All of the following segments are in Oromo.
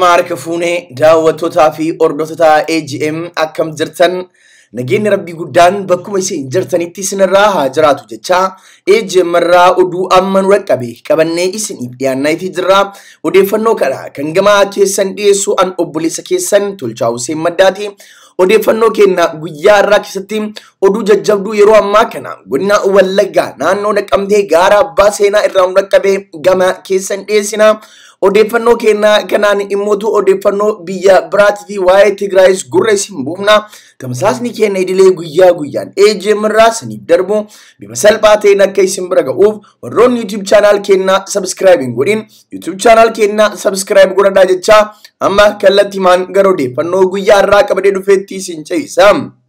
Ashamaarka fuunee daawwattootaa fi hordoftoota AGM akkam jirtan nageenyi rabbii guddaan bakkuma isin jirtanitti isinirraa haa jiraatu jecha AGM irraa oduu amma nu qabe qabannee isiniif dhiyaannaatii jirra. Odeeffannoo kana kan gamaa keessan dhiyeessu an obboleessa keessan Tolchaa Huseen Maddaati. Odeeffannoo keenya guyyaa irraa keessatti oduu jajjabduu yeroo ammaa kana godina Wallaggaa naannoo Naqamtee gaara Abbaa Seenaa irraa nu qabe gama keessan dhiyeessina. Odeeffannoo keenya kanaan immootu odeeffannoo biyya biraatii fi waa'ee Tigraayis gurra isin buufna. Tamsaasni keenya idilee guyyaa guyyaan AGM irraa isiniif darbu bifa salphaa ta'een akka isin bira ga'uuf warroonni YouTube channel keenya subscribe godhin YouTube channel keenya subscribe godhadhaa jecha amma kallattiimaan gara odeeffannoo guyyaa irraa qabadee dhufeetti isin ce'isa.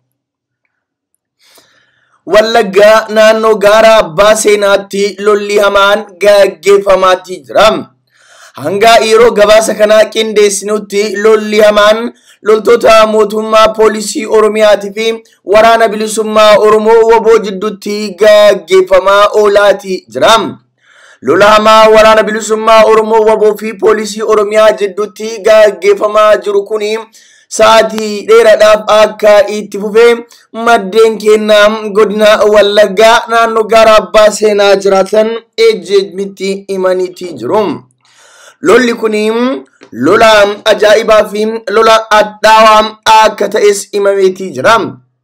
Wallaggaa naannoo gaara Abbaa Seenaatti lolli hamaan gaggeeffamaatii jira. Hanga yeroo gabaasa kana qindeessinutti lolli hamaan loltoota mootummaa poolisii Oromiyaatii fi waraana bilisummaa Oromoo WBO jidduutti gaggeeffamaa oolaatii jira. Lola hamaa waraana bilisummaa Oromoo WBO fi poolisii Oromiyaa jidduutti gaggeeffamaa jiru kuni sa'aatii dheeraadhaaf akka itti fufee maddeen keenya godina Wallaggaa naannoo gaara Abbaa Seenaa jiraatan AGM'tti himaniitii jiru. Lolli kuni lola ajaa'ibaa fi lola addaawaa akka ta'es himameetii jira.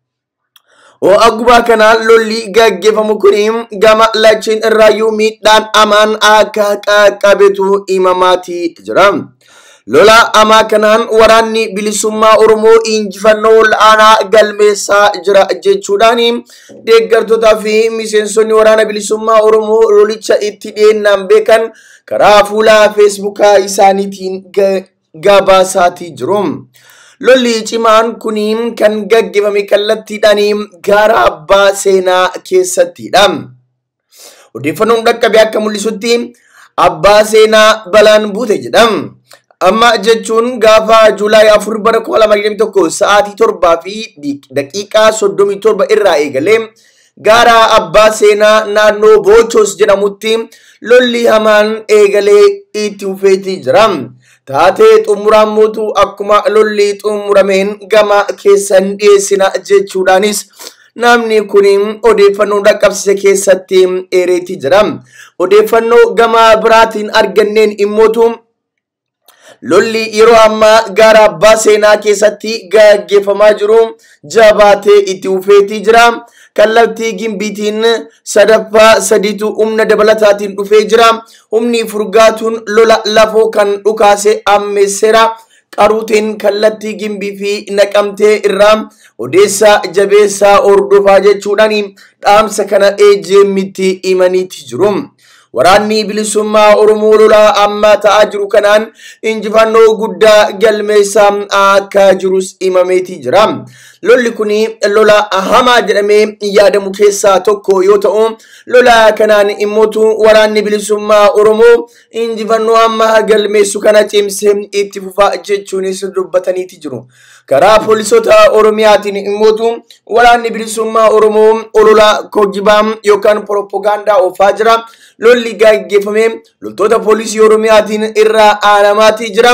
Akkuma kana lolli gaggeeffamu kuni gama lacheen irraayyuu miidhaan hamaan akka qaqqabetu himamaatii jira. Lola hamaa kanaan waraanni bilisummaa Oromoo injifannoo ol'aanaa galmeessaa jira jechuudhaan deeggartootaa fi miseensonni waraana bilisummaa Oromoo lolicha itti dhiyeennaan beekan karaa fuula Feesbuukaa isaaniitiin gabaasaatii jiru. Lolli cimaan kun kan gaggeeffame kallattiidhaan gaara Abbaa Seenaa keessattidha. Odeeffannoon dhaqqabe akka mul'isutti Abbaa Seenaa balaan buute jedhama. Amma jechuun gaafa Juulaay 4 bara 2021 sa'aatii 7 fi daqiiqaa 37 irraa eegalee gaara Abbaa Seenaa naannoo Boochos jedhamutti lolli hamaan eegalee itti fufeetii jira. Taatee xumuraan mootu akkuma lolli xumurameen gama keessan dhiyeessina jechuudhaanis namni kun odeeffannoo dhaqqabsiise keessatti eereetii jira. Odeeffannoo gama biraatiin arganneen immootu lolli yeroo ammaa gaara Abbaa Seenaa keessatti gaggeeffamaa jiru jabaatee itti fufeetii jira. Kallattii gimbiitiin sadaffaa sadiitu humna dabalataatiin dhufee jira. Humni furgaatuun lola lafoo kan dhukaase ammeesseera. Qaruutiin kallattii gimbii fi Naqamtee irraa odeessaa jabeessaa hordofaa jechuudhaan dhaamsa kana AGM'tti himaniitii jiru. Waraanni bilisummaa Oromoo lola amma ta'aa jiru kanaan injifannoo guddaa galmeessaa akka jirus himameetii jira. Lolli kun lola hamaa jedhamee yaadamu keessaa tokko yoo ta'u, lola kanaan immootu waraanni bilisummaa Oromoo injifannoo amma galmeessu kana cimsee itti fufaa jechuunis dubbataniitii jiru. Karaa poolisoota Oromiyaatiin immootu waraanni bilisummaa Oromoo olola kojibaa yookaan propagaandaa oofaa jira. Lolli gaggeeffame loltoota poolisii Oromiyaatiin irraa aanamaatii jira.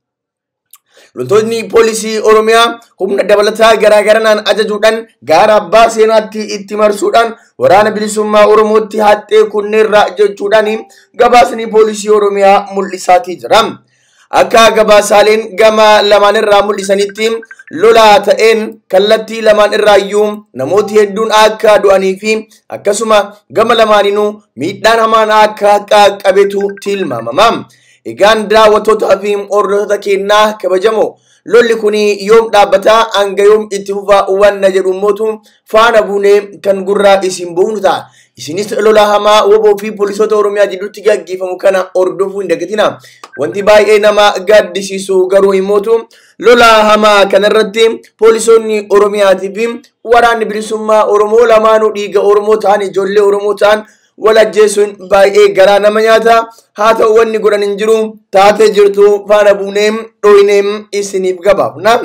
Loltoonni poolisii Oromiyaa humna dabalataa garaagaraan ajajuudhaan gaara Abbaa Seenaatti itti marsuudhaan waraana bilisummaa Oromootti haxxee kunneerra jechuudhaan gabaasni poolisii Oromiyaa mul'isaatii jira. Akka gabaasaaleen gama lamaan irraa mul'isanitti lola ta'een kallattii lamaan irraayyuu namooti hedduun akka du'anii fi akkasuma gama lamaaninuu miidhaan hamaan akka qaqqabetu tilmaamama. Egaan daawwattootaa fi hordoftoota keenyaa kabajamoo lolli kun yoom dhaabbata hanga yoom itti fufaa wanna jedhu mootu faana buunee kan gurraa isin buufnu ta'a. Isinis lola hamaa WBO fi poolisoota Oromiyaa jidduutti gaggeeffamu kana hordofuu hin dagatina. Wanti baay'ee nama gaddisiisu garuu immootu lola hamaa kanarratti poolisoonni Oromiyaatii fi waraanni bilisummaa Oromoo lamaanuu dhiiga Oromoo ta'an ijoollee Oromoo ta'an wal ajjeesuun baay'ee garaa nama nyaata. Haa ta'u wanni godhan hin jiru. Taatee jirtu faana buunee dho'ineem isiniif gabaafna.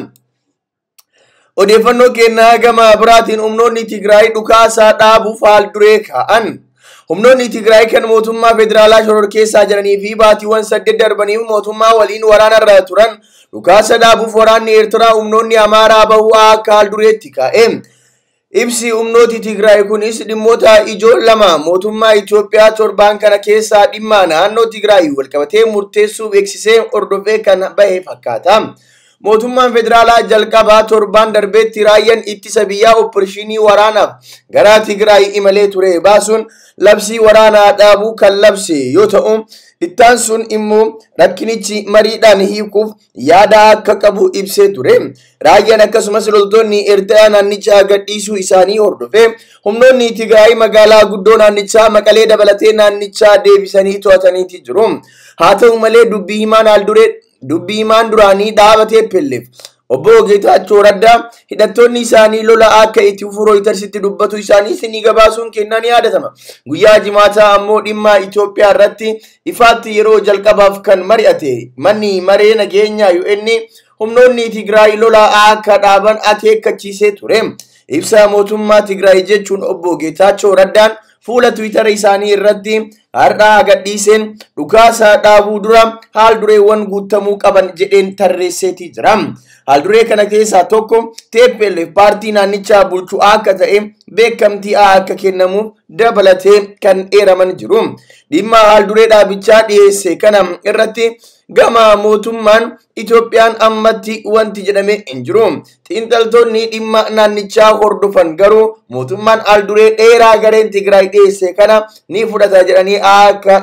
Odeeffannoo keenya gama biraatiin humnoonni Tigraay dhukaasaa dhaabuuf haal duree kaa'an. humnoonni Tigraay kan mootummaa federaalaa shororkeessaa jiranii fi baatiiwwan 8 darbaniif mootummaa waliin waraanarra turan dhukaasa dhaabuuf waraanni Eertiraa humnoonni Amaaraa bahuu akka haldureetti kaa'e. Ibsi humnooti Tigraay kunis dhimmoota ijoo lama mootummaa Itoophiyaa torbaan kana keessaa dhimma naannoo Tigraay walqabatee murteessuu beeksisee hordofee kan bahe fakkaata. Mootummaan federaalaa jalqabaa torbaan darbeetti raayyaan ittisa biyyaa opereeshinii waraanaaf gara Tigraay imalee ture baasuun labsii waraanaa dhaabuu kan labse yoo ta'u, ittaan sun immoo rakkinichi mariidhaan hiikuuf yaada akka qabu ibsee ture. Raayyaan akkasumas loltoonni Eertiraa naannichaa gadhiisuu isaanii hordofee humnoonni Tigraay magaalaa guddoo naannichaa Maqalee dabalatee naannichaa deebisanii to'ataniiti jiru. Haa ta'u malee dubbii himaan duraanii dhaabatee pelleef obbo Geetaachoo Raddaa hidhattoonni isaanii lola akka itti fufuu Rooyitersitti dubbatu isaanii ni gabaasuun kennan yaadatama. Guyyaa jimaataa ammoo dhimma Itoophiyaa irratti ifaatti yeroo jalqabaaf kan mari'ate manni maree nageenyaa UN humnoonni Tigraay lola akka dhaaban akeekkachiisee ture. Ibsa mootummaa Tigraay jechuun obbo Geetaachoo Raddaan fuula Twitter isaanii irratti har'a gadhiiseen dhukaasa dhaabuu dura haaldureewwan guutamuu qaban jedheen tarreesseetii jira. Haalduree kana keessaa tokko TPLF paartii naannichaa bulchuu akka ta'e beekamtii akka kennamuuf dabalatee kan eeraman jiru. Dhimma haalduree dhaabichaa dhiyeesse kana irratti gama mootummaan Itoophiyaan ammatti wanti jedhame hin jiru. Xiinxaltoonni dhimma naannichaa hordofan garuu mootummaan haalduree dheeraa gareen Tigraay dhiyeesse kana ni fudhata jedhanii akka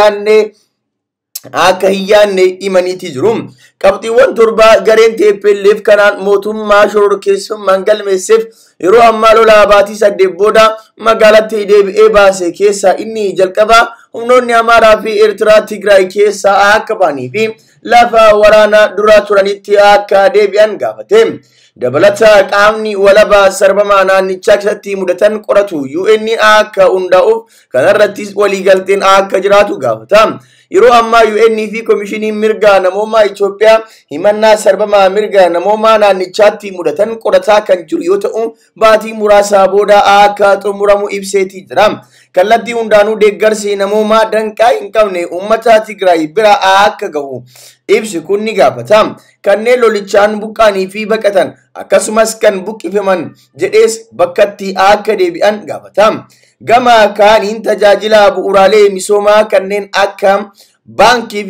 hin yaanne himaniiti jiru. Qabxiiwwan torba gareen TPLF kanaan mootummaa shororkeessummaan galmeesseef yeroo ammaa lolaa baatii 8 booda magaalatti deebi'ee baase keessaa inni jalqabaa humnoonni Amaaraa fi Eertiraa Tigraay keessaa akka ba'anii fi lafa waraanaa dura turanitti akka deebi'an gaafate. Dabalata qaamni walabaa sarbamaa naannichaa keessatti mudatan qoratu UN akka hundaa'uuf kanarrattis waliigalteen akka jiraatu gaafata. Yeroo ammaa UN fi Komishiniin Mirga Namoomaa Itoophiyaa himannaa sarbamaa mirga namoomaa naannichaatti mudatan qorataa kan jiru yoo ta'u, baatii muraasa booda akka xumuramu ibseetii jira. Kallattii hundaanuu deeggarsi namoomaa danqaa hin qabne uummata Tigraay bira akka gahu ibsi kun ni gaafata. Kanneen lolichaan buqqaanii fi baqatan akkasumas kan buqqifaman jedhees bakkatti akka deebi'an gaafata. Gama kaaniin tajaajila bu'uuraalee misoomaa kanneen akka baankii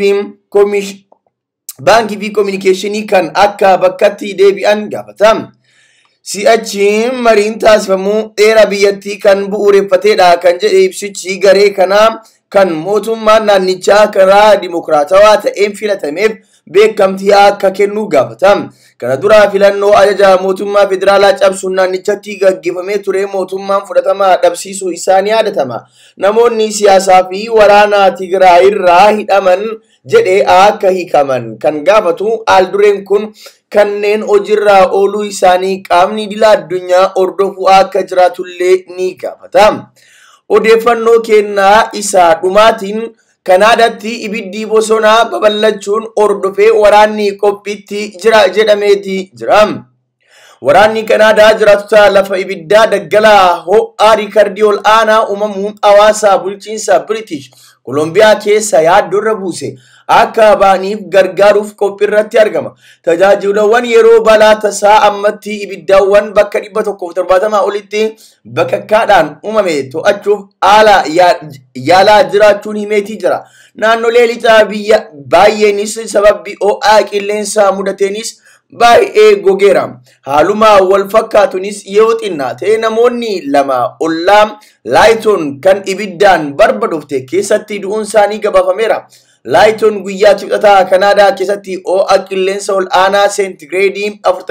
fi kominikeeshinii kan akka bakkatti deebi'an gaafata. Si'achi mariin taasifamuu dheera biyyattii kan bu'uureffatedha kan jedhe ibsichi garee kanaa kan mootummaan naannichaa karaa dimokiraatawaa ta'een filatameef beekamtii akka kennu gaafata. Kana dura filannoo ajaja mootummaa federaalaa cabsuun naannichatti gaggeeffamee ture mootummaan fudhatama dhabsiisuu isaanii yaadatama. Namoonni siyaasaa fi waraana Tigraay irraa hidhaman jedhee akka hiikaman kan gaafatu haaldureen kun kanneen hojiirraa ooluu isaanii qaamni idil addunyaa hordofuu akka jiraatullee ni gaafata. Odeeffannoo kennaa isaa dhumaatiin Kanaadaatti ibiddi bosonaa babal'achuun hordofee waraanni qophiitti jira jedhameeti jira. Waraanni Kanaadaa jiraattota lafa ibiddaa daggalaa ho'aa riikardii ol aanaa uumamuun hawaasa bulchiinsa British Kolombiyaa keessa yaaddorra buuse akka ba'aniif gargaaruuf qophiirratti argama. Tajaajilawwan yeroo balaa tasaa ammatti ibiddaawwan bakka 170 olitti bakakkaadhaan uumame to'achuuf haala yaalaa jiraachuun himeetii jira. Naannolee lixaa biyya baay'eenis sababbii ho'aa qilleensa mudateenis baay'ee gogeera. Haaluma wal fakkaatunis yoo xinnaate namoonni lama ollaa Laayitoon kan ibiddaan barbadofte keessatti du'uun isaanii gabaafameera. Laayitoon guyyaa kibxataa Kanaadaa keessatti ho'a qilleensa ol aanaa seentigireedii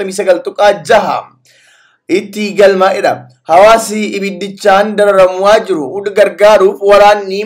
49.6 itti galmaa'edha. Hawaasi ibiddichaan dararamaa jiru gargaaruuf waraanni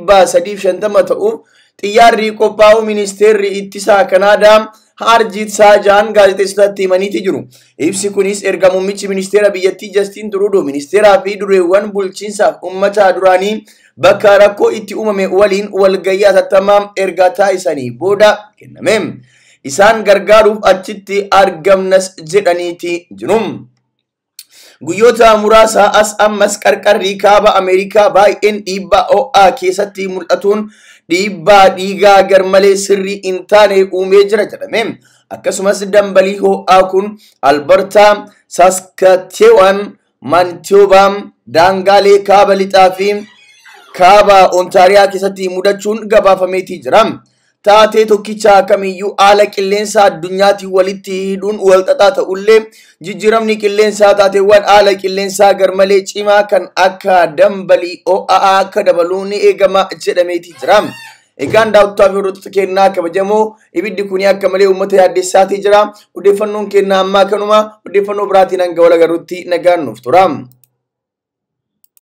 350 ta'uuf xiyyaarri qophaa'u ministeerri ittisaa Kanaadaa Harjit Saajaan gaazexeessitootatti himaniiti jiru. Ibsi kunis erga muummichi ministeera biyyattii Justin Trudeau ministeeraa fi dureewwan bulchiinsaaf uummata duraanii bakka rakkoo itti uumame waliin walgayyaa hatattamaa erga taasisanii booda kenname. Isaan gargaaruuf achitti argamnas jedhaniiti jiru. Guyyoota muraasa as ammas qarqarri kaaba Ameerikaa baay'een dhiibbaa ho'aa keessatti mul'atuun dhiibbaa dhiigaa garmalee sirrii hin taane uumee jira jedhame. Akkasumas dambalii ho'aa kun Albertaa, Saskatchewan, Manitoba, daangaalee kaaba lixaa fi kaaba Ontaariyaa keessatti mudachuun gabaafameetii jira. Taatee tokkicha kamiyyuu haala qilleensa addunyaatti walitti hidhuun walxaxaa ta'ullee jijjiiramni qilleensaa taateewwan haala qilleensaa garmalee cimaa kan akka dambalii ho'aa akka dabaluun ni eegama jedhameetii jira. Egaan daawwattoota fi hordoftoota keenyaa kabajamoo ibiddi kun akka malee uummata yaaddessaatii jira. Odeeffannoon keenyaa ammaa kanuma. Odeeffannoo biraatiin hanga wal agarruutti nagaan nuuf tura.